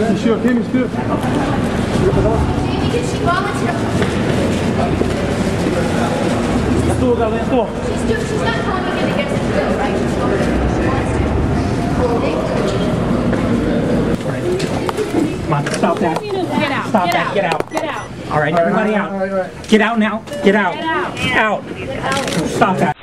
Monsieur, okay, monsieur? Jamie, did she volunteer? She's not coming in against the bill, right? She's Come on, stop that. Get out. Stop Get that. out. Get out. Get out. All right, everybody out. Get out now. Get out. Get out. Out. Stop that.